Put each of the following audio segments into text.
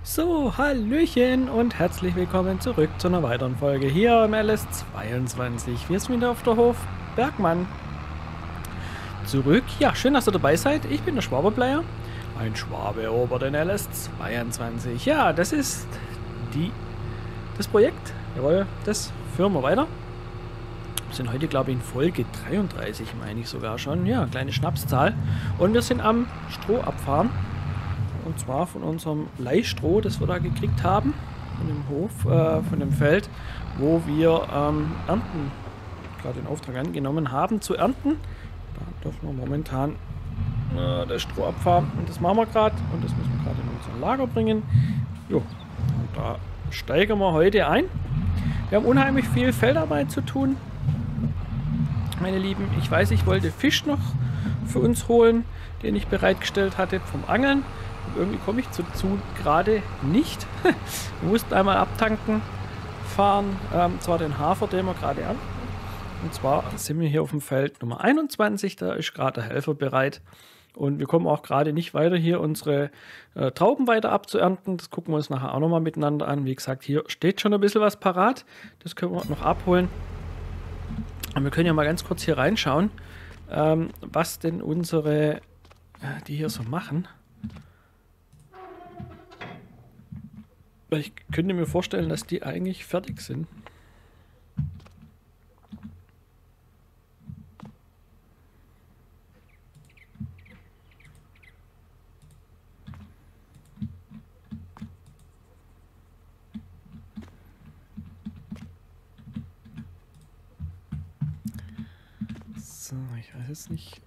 So, Hallöchen und herzlich willkommen zurück zu einer weiteren Folge hier im LS22. Wir sind wieder auf der Hof Bergmann zurück. Ja, schön, dass ihr dabei seid. Ich bin der Schwaberplayer. Ein Schwabe erobert den LS22. Ja, das ist das Projekt. Jawohl, das führen wir weiter. Wir sind heute, glaube ich, in Folge 33, meine ich sogar schon. Ja, kleine Schnapszahl. Und wir sind am Stroh abfahren. Und zwar von unserem Leihstroh, das wir da gekriegt haben, von dem Hof, von dem Feld, wo wir ernten, gerade den Auftrag angenommen haben, zu ernten. Da dürfen wir momentan das Stroh abfahren. Und das machen wir gerade. Und das müssen wir gerade in unser Lager bringen. Jo, und da steigen wir heute ein. Wir haben unheimlich viel Feldarbeit zu tun. Meine Lieben, ich weiß, ich wollte Fisch noch für uns holen, den ich bereitgestellt hatte vom Angeln. Und irgendwie komme ich dazu gerade nicht. Wir mussten einmal abtanken, fahren, zwar den Hafer, den wir gerade ernten. Und zwar sind wir hier auf dem Feld Nummer 21, da ist gerade der Helfer bereit. Und wir kommen auch gerade nicht weiter, hier unsere Trauben weiter abzuernten. Das gucken wir uns nachher auch nochmal miteinander an. Wie gesagt, hier steht schon ein bisschen was parat. Das können wir noch abholen. Und wir können ja mal ganz kurz hier reinschauen, was denn unsere, die hier so machen. Ich könnte mir vorstellen, dass die eigentlich fertig sind. So, ich weiß jetzt nicht.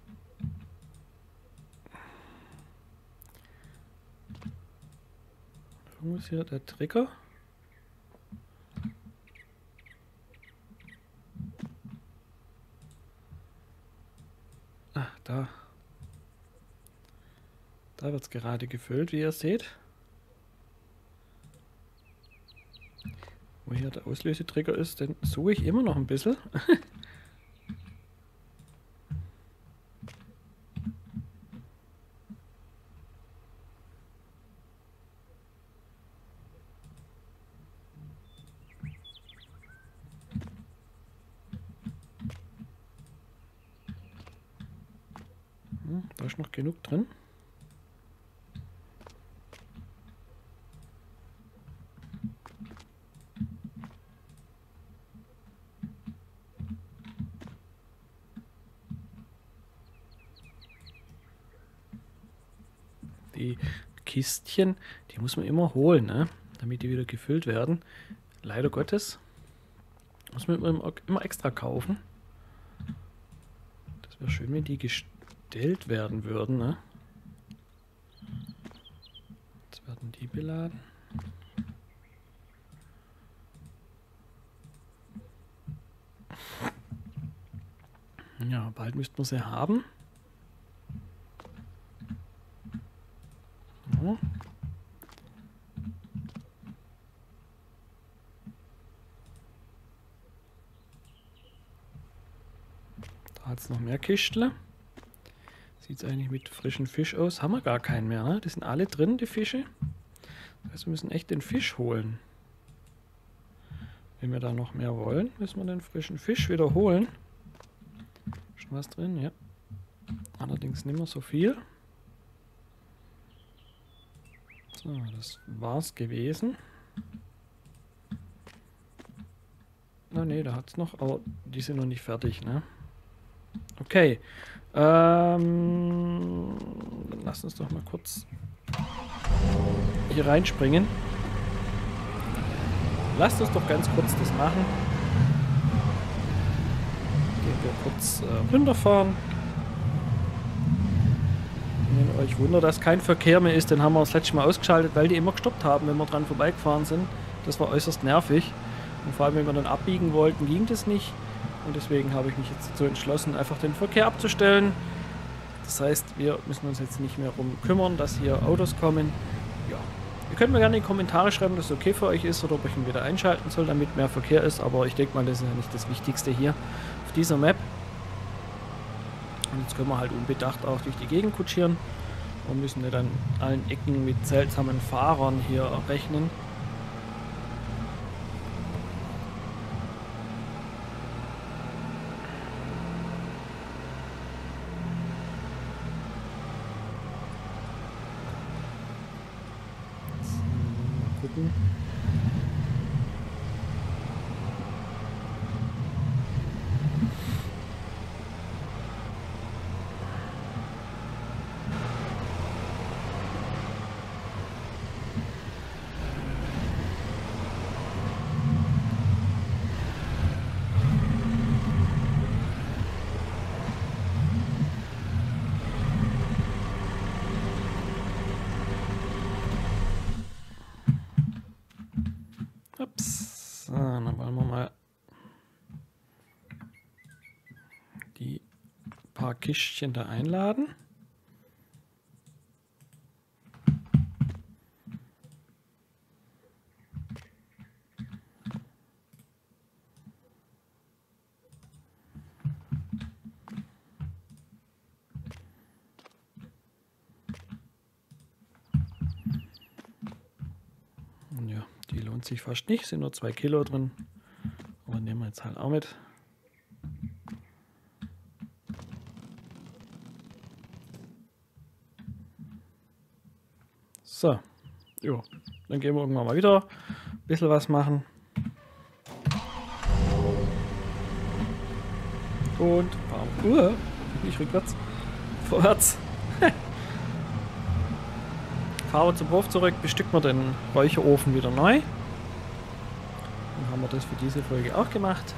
Wo ist hier der Trigger? Ah, da. Da wird es gerade gefüllt, wie ihr seht. Wo hier der Auslösetrigger ist, den suche ich immer noch ein bisschen. Da ist noch genug drin. Die Kistchen, die muss man immer holen, ne? Damit die wieder gefüllt werden. Leider Gottes muss man immer extra kaufen. Das wäre schön, wenn die gestellt werden würden, ne? Jetzt werden die beladen. Ja, bald müssten wir sie haben. So. Da hat es noch mehr Kistle. Sieht es eigentlich mit frischen Fisch aus? Haben wir gar keinen mehr, ne? Die sind alle drin, die Fische. Das heißt, wir müssen echt den Fisch holen. Wenn wir da noch mehr wollen, müssen wir den frischen Fisch wieder holen. Schon was drin, ja. Allerdings nicht mehr so viel. So, das war's gewesen. Oh ne, da hat es noch, aber die sind noch nicht fertig, ne? Okay. Dann lass uns doch mal kurz hier reinspringen. Lasst uns doch ganz kurz das machen. Gehen wir kurz runterfahren. Wenn euch wundert, dass kein Verkehr mehr ist, den haben wir das letzte Mal ausgeschaltet, weil die immer gestoppt haben, wenn wir dran vorbeigefahren sind. Das war äußerst nervig. Und vor allem, wenn wir dann abbiegen wollten, ging das nicht. Und deswegen habe ich mich jetzt dazu entschlossen, einfach den Verkehr abzustellen. Das heißt, wir müssen uns jetzt nicht mehr darum kümmern, dass hier Autos kommen. Ja. Ihr könnt mir gerne in die Kommentare schreiben, dass es okay für euch ist oder ob ich ihn wieder einschalten soll, damit mehr Verkehr ist. Aber ich denke mal, das ist ja nicht das Wichtigste hier auf dieser Map. Und jetzt können wir halt unbedacht auch durch die Gegend kutschieren. Wir müssen ja dann allen Ecken mit seltsamen Fahrern hier rechnen. So, mal gucken. Ups. So, dann wollen wir mal die paar Kistchen da einladen. Ja, die lohnt sich fast nicht, sind nur 2 Kilo drin. Aber nehmen wir jetzt halt auch mit. So, jo, dann gehen wir irgendwann mal wieder ein bisschen was machen. Und nicht rückwärts, vorwärts. Fahren wir zum Hof zurück, bestücken wir den Räucherofen wieder neu. Dann haben wir das für diese Folge auch gemacht.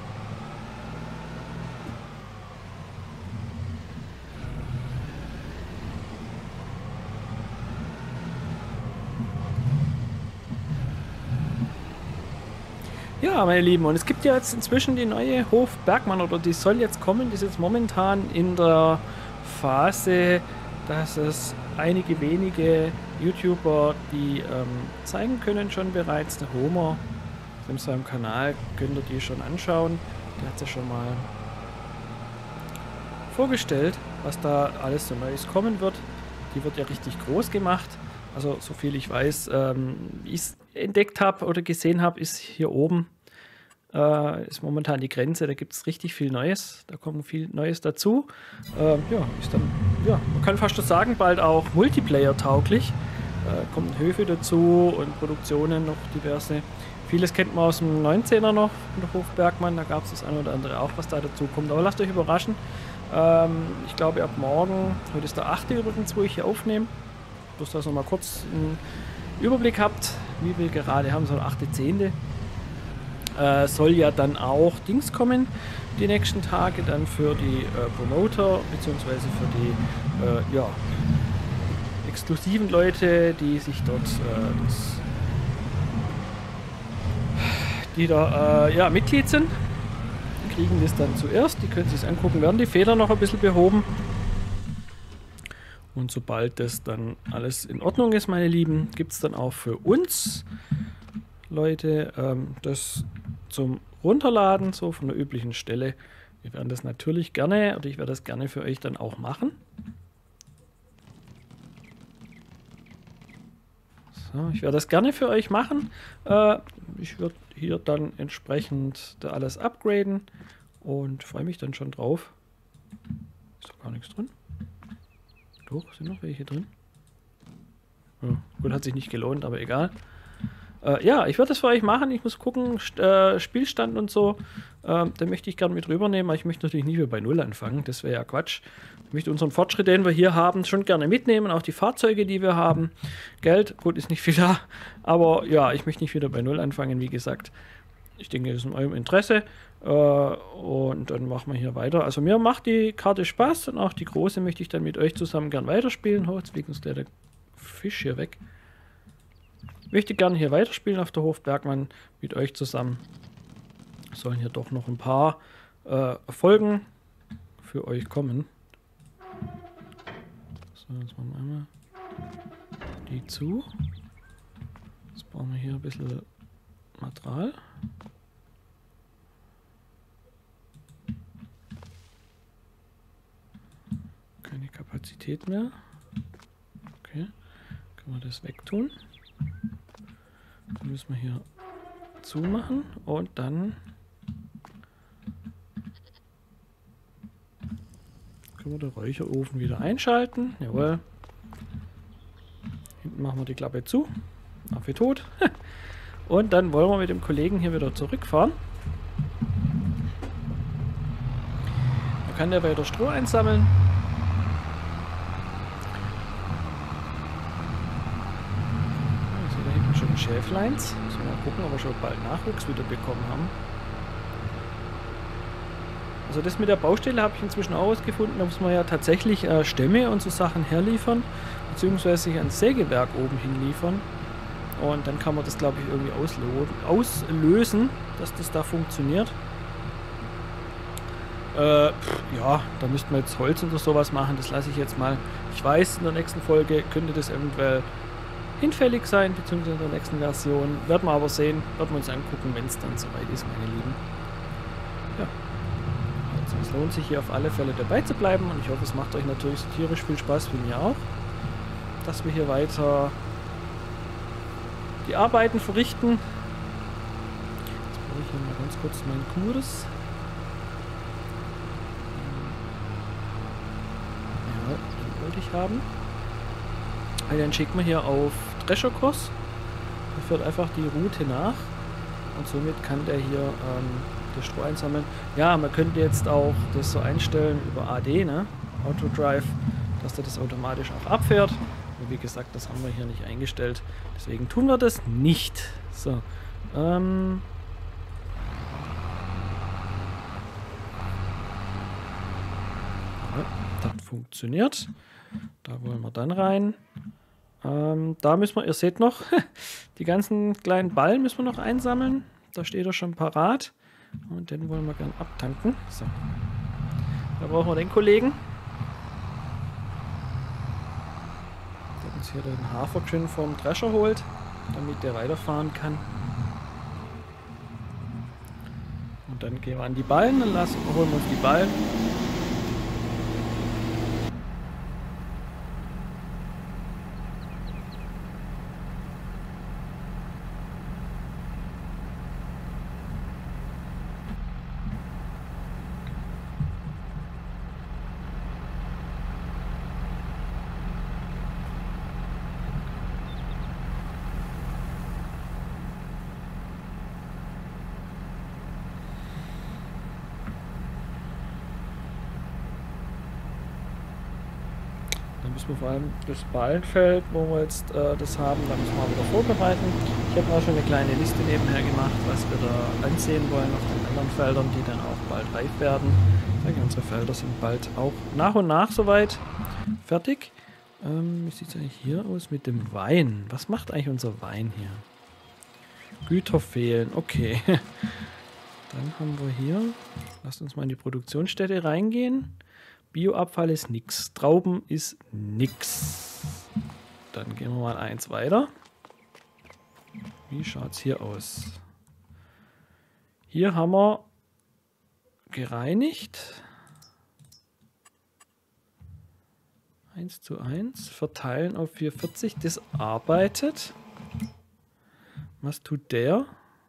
Ja, meine Lieben, und es gibt ja jetzt inzwischen die neue Hof Bergmann, oder die soll jetzt kommen, die ist jetzt momentan in der Phase, dass es einige wenige YouTuber, die zeigen können schon bereits. Der Homer auf seinem Kanal, könnt ihr die schon anschauen. Der hat ja schon mal vorgestellt, was da alles so Neues kommen wird. Die wird ja richtig groß gemacht. Also so viel ich weiß, wie ich es entdeckt habe oder gesehen habe, ist hier oben ist momentan die Grenze. Da gibt es richtig viel Neues. Da kommt viel Neues dazu. Ja, ist dann, ja, man kann fast schon sagen, bald auch Multiplayer-tauglich. Kommen Höfe dazu und Produktionen noch diverse. Vieles kennt man aus dem 19er noch, von der Hof Bergmann. Da gab es das eine oder andere auch, was da dazu kommt. Aber lasst euch überraschen. Ich glaube, ab morgen, heute ist der 8. übrigens, wo ich hier aufnehme. Bloß, dass ihr mal kurz einen Überblick habt, wie wir gerade haben, so der 8.10. Soll ja dann auch Dings kommen, die nächsten Tage, dann für die Promoter, beziehungsweise für die ja, exklusiven Leute, die sich dort die da ja, Mitglied sind. Die kriegen das dann zuerst, die können sich das angucken, werden die Federn noch ein bisschen behoben. Und sobald das dann alles in Ordnung ist, meine Lieben, gibt es dann auch für uns Leute das zum Runterladen, so von der üblichen Stelle. Wir werden das natürlich gerne, oder ich werde das gerne für euch dann auch machen. So, ich werde das gerne für euch machen. Ich werde hier dann entsprechend da alles upgraden und freue mich dann schon drauf. Ist doch gar nichts drin. Doch, sind noch welche drin. Ja, gut, hat sich nicht gelohnt, aber egal. Ja, ich werde das für euch machen. Ich muss gucken, Spielstand und so. Den möchte ich gerne mit rübernehmen, aber ich möchte natürlich nie wieder bei Null anfangen. Das wäre ja Quatsch. Ich möchte unseren Fortschritt, den wir hier haben, schon gerne mitnehmen. Auch die Fahrzeuge, die wir haben. Geld, gut, ist nicht viel da. Aber ja, ich möchte nicht wieder bei Null anfangen, wie gesagt. Ich denke, das ist in eurem Interesse. Und dann machen wir hier weiter. Also mir macht die Karte Spaß und auch die große möchte ich dann mit euch zusammen gern weiterspielen. Oh, jetzt fliegt uns der Fisch hier weg. Ich möchte gerne hier weiterspielen auf der Hof Bergmann mit euch zusammen. Sollen hier doch noch ein paar Folgen für euch kommen. So, jetzt machen wir einmal die zu. Jetzt brauchen wir hier ein bisschen Material. Keine Kapazität mehr. Okay, können wir das wegtun. Dann müssen wir hier zumachen und dann können wir den Räucherofen wieder einschalten. Jawohl. Hinten machen wir die Klappe zu. Affe tot. Und dann wollen wir mit dem Kollegen hier wieder zurückfahren. Da kann der weiter Stroh einsammeln. Ich sehe da hinten schon Schäfleins. Müssen wir mal gucken, ob wir schon bald Nachwuchs wieder bekommen haben. Also das mit der Baustelle habe ich inzwischen auch herausgefunden. Da muss man ja tatsächlich Stämme und so Sachen herliefern, beziehungsweise sich ein Sägewerk oben hinliefern. Und dann kann man das, glaube ich, irgendwie auslösen, dass das da funktioniert. Ja, da müssten wir jetzt Holz oder sowas machen. Das lasse ich jetzt mal. Ich weiß, in der nächsten Folge könnte das eventuell hinfällig sein, beziehungsweise in der nächsten Version. Werden wir aber sehen, werden wir uns angucken, wenn es dann soweit ist, meine Lieben. Ja. Also es lohnt sich hier auf alle Fälle dabei zu bleiben und ich hoffe, es macht euch natürlich so tierisch viel Spaß wie mir auch, dass wir hier weiter die Arbeiten verrichten. Jetzt brauche ich hier mal ganz kurz meinen Kurs. Ja, den wollte ich haben. Und dann schicken wir hier auf Drescherkurs. Der führt einfach die Route nach und somit kann der hier das Stroh einsammeln. Ja, man könnte jetzt auch das so einstellen über AD, ne? Autodrive, dass der das automatisch auch abfährt. Und wie gesagt, das haben wir hier nicht eingestellt. Deswegen tun wir das nicht. So. Ja, das funktioniert. Da wollen wir dann rein. Da müssen wir, ihr seht noch, die ganzen kleinen Ballen müssen wir noch einsammeln. Da steht er schon parat. Und den wollen wir gern abtanken. So. Da brauchen wir den Kollegen. Der uns hier den Hafer schön vom Drescher holt, damit der weiterfahren kann. Und dann gehen wir an die Ballen, dann holen wir uns die Ballen. Dann müssen wir vor allem das Ballenfeld, wo wir jetzt das haben, da müssen wir wieder vorbereiten. Ich habe auch schon eine kleine Liste nebenher gemacht, was wir da ansehen wollen auf den anderen Feldern, die dann auch bald reif werden. Ich denke, unsere Felder sind bald auch nach und nach soweit fertig. Wie sieht es eigentlich hier aus mit dem Wein? Was macht eigentlich unser Wein hier? Güter fehlen, okay. Dann haben wir hier, lasst uns mal in die Produktionsstätte reingehen. Bioabfall ist nix. Trauben ist nix. Dann gehen wir mal eins weiter. Wie schaut es hier aus? Hier haben wir gereinigt. 1:1. Verteilen auf 440. Das arbeitet. Was tut der?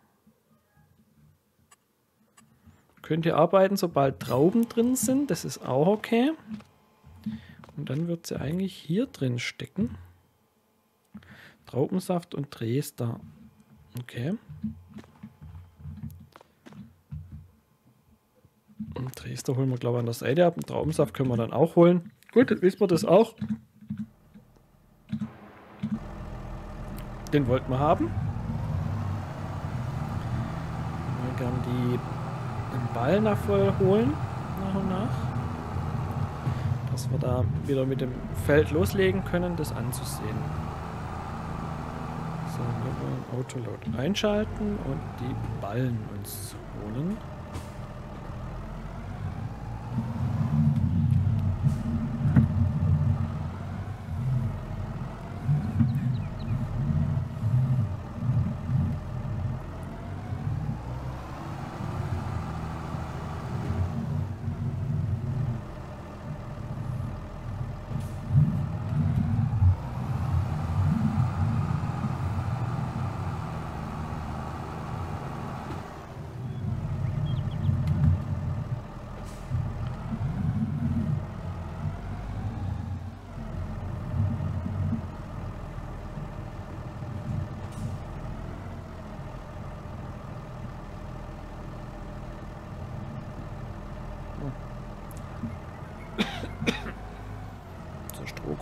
Könnt ihr arbeiten, sobald Trauben drin sind. Das ist auch okay. Und dann wird sie eigentlich hier drin stecken. Traubensaft und Dresder. Okay. Und Dresder holen wir, glaube ich, an der Seite ab. Und Traubensaft können wir dann auch holen. Gut, dann wissen wir das auch. Den wollten wir haben. Wir gerne den Ball nach voll holen, nach und nach. Dass wir da wieder mit dem Feld loslegen können, das anzusehen. So, wir wollen Autoload einschalten und die Ballen uns holen.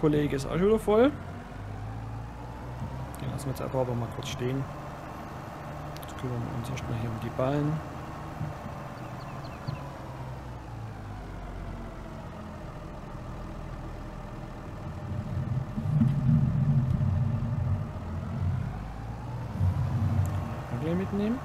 Kollege ist auch schon wieder voll. Den lassen wir jetzt aber mal kurz stehen. Jetzt kümmern wir uns erstmal hier um die Ballen. Bagger mitnehmen.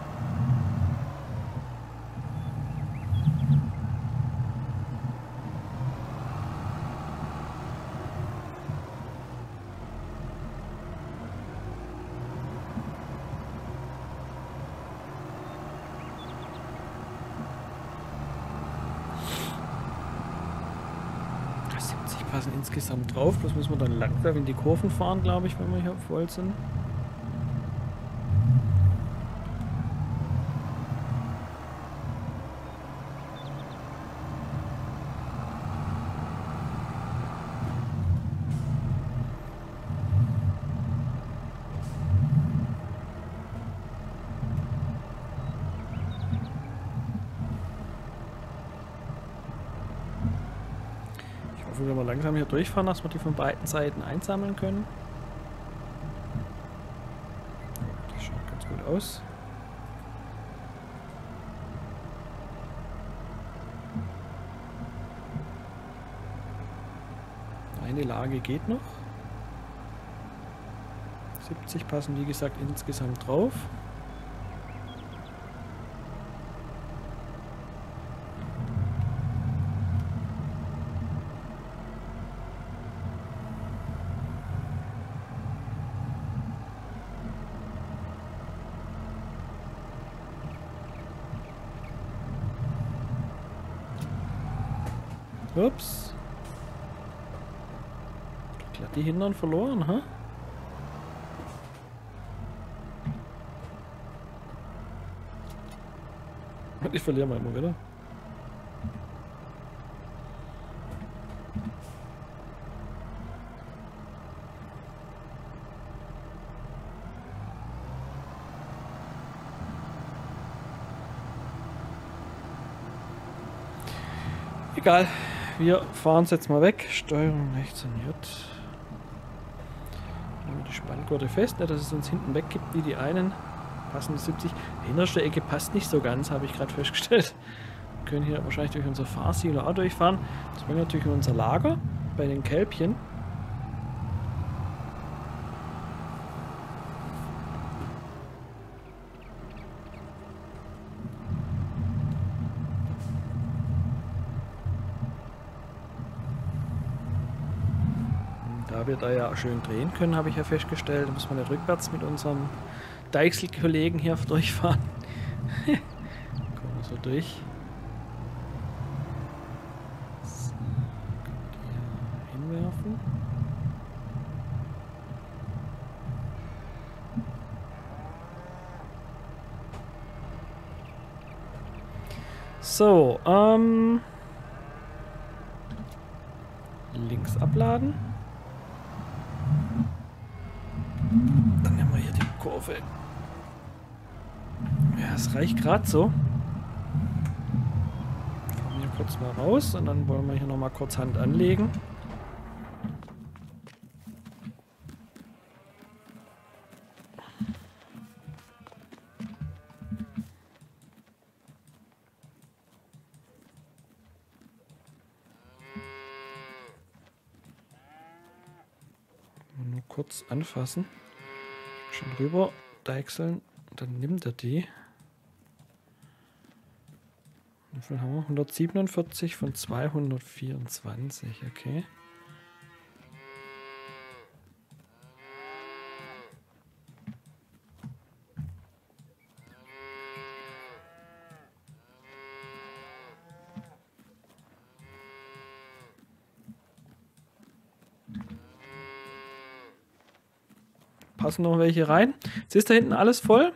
Passen insgesamt drauf, bloß müssen wir dann langsam in die Kurven fahren, glaube ich, wenn wir hier voll sind. Wenn wir langsam hier durchfahren, dass wir die von beiden Seiten einsammeln können. Das schaut ganz gut aus. Eine Lage geht noch. 70 passen wie gesagt insgesamt drauf. Ups. Glatt die Hintern verloren, ha? Und ich verliere mal immer wieder. Egal. Wir fahren es jetzt mal weg. Steuerung rechts und J. Nehmen wir die Spanngurte fest, ne, dass es uns hinten weggibt wie die einen. Passen die 70. Die hinterste Ecke passt nicht so ganz, habe ich gerade festgestellt. Wir können hier wahrscheinlich durch unser Fahrsilo auch durchfahren. Das wäre natürlich unser Lager bei den Kälbchen. Da wir da ja schön drehen können, habe ich ja festgestellt, da muss man nicht rückwärts mit unserem Deichsel-Kollegen hier durchfahren. Kommen wir so durch. So, könnt ihr hinwerfen. So, links abladen. Dann nehmen wir hier die Kurve. Ja, es reicht gerade so. Fahren wir hier kurz mal raus und dann wollen wir hier nochmal kurz Hand anlegen. Nur kurz anfassen. Schon rüber deichseln, dann nimmt er die. Wie viel haben wir? 147 von 224, okay. Passen noch welche rein. Jetzt ist da hinten alles voll.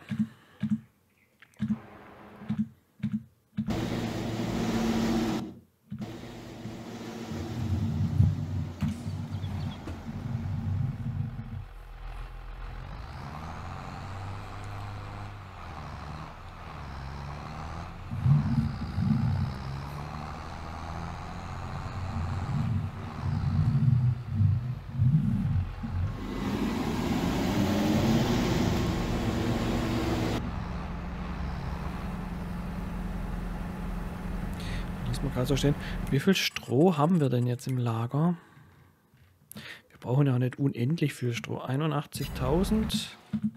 Lass mal gerade so stehen. Wie viel Stroh haben wir denn jetzt im Lager? Wir brauchen ja nicht unendlich viel Stroh. 81.000.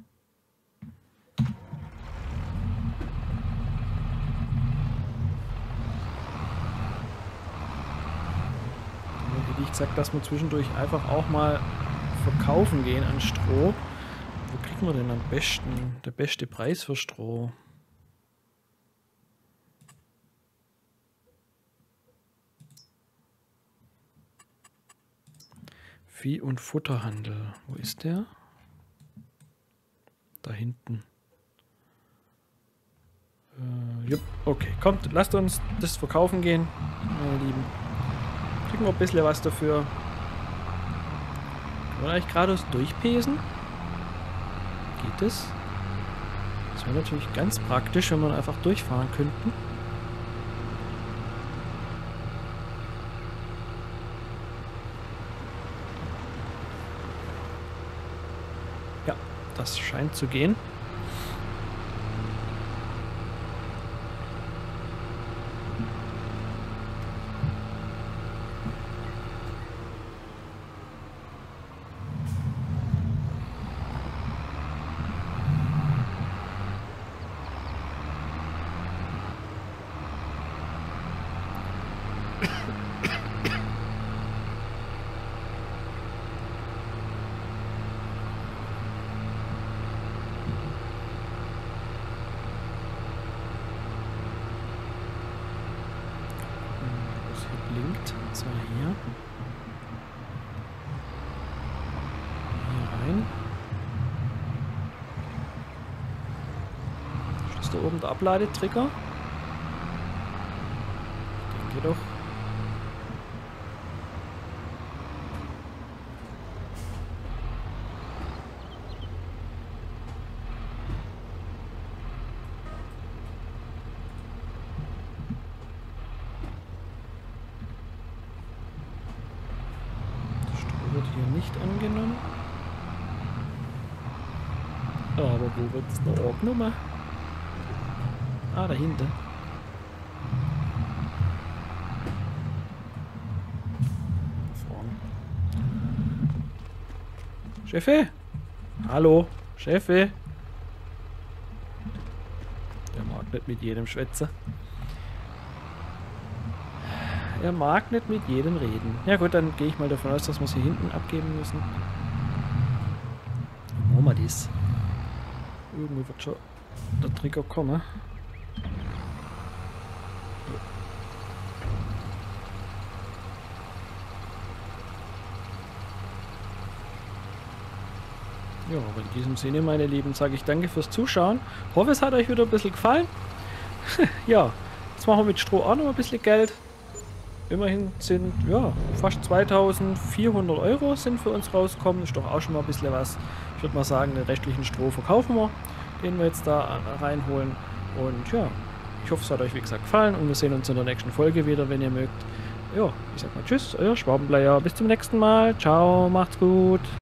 Hätte ich gesagt, dass wir zwischendurch einfach auch mal verkaufen gehen an Stroh. Wo kriegen wir denn am besten? Der beste Preis für Stroh? Vieh- und Futterhandel. Wo ist der? Da hinten. Jupp, okay, kommt, lasst uns das verkaufen gehen, meine Lieben. Kriegen wir ein bisschen was dafür. Können wir eigentlich geradeaus durchpesen? Geht das? Das wäre natürlich ganz praktisch, wenn wir einfach durchfahren könnten. Ja, das scheint zu gehen. Blinkt. So, hier. Hier rein. Ist da oben der Abladetrigger? Ich denke doch. Wird hier nicht angenommen. Aber wo wird es noch angenommen? Ah, dahinter. Vorne. Chefe? Hallo, Chefe? Der mag nicht mit jedem schwätzen. Er mag nicht mit jedem reden. Ja gut, dann gehe ich mal davon aus, dass wir sie hinten abgeben müssen. Machen wir das. Irgendwo wird schon der Trigger kommen. Ja, aber in diesem Sinne, meine Lieben, sage ich danke fürs Zuschauen. Hoffe, es hat euch wieder ein bisschen gefallen. Ja, jetzt machen wir mit Stroh auch noch ein bisschen Geld. Immerhin sind, ja, fast 2400 Euro sind für uns rausgekommen. Ist doch auch schon mal ein bisschen was. Ich würde mal sagen, den restlichen Stroh verkaufen wir, den wir jetzt da reinholen. Und ja, ich hoffe, es hat euch wie gesagt gefallen und wir sehen uns in der nächsten Folge wieder, wenn ihr mögt. Ja, ich sag mal tschüss, euer Schwabenbleier. Bis zum nächsten Mal. Ciao, macht's gut.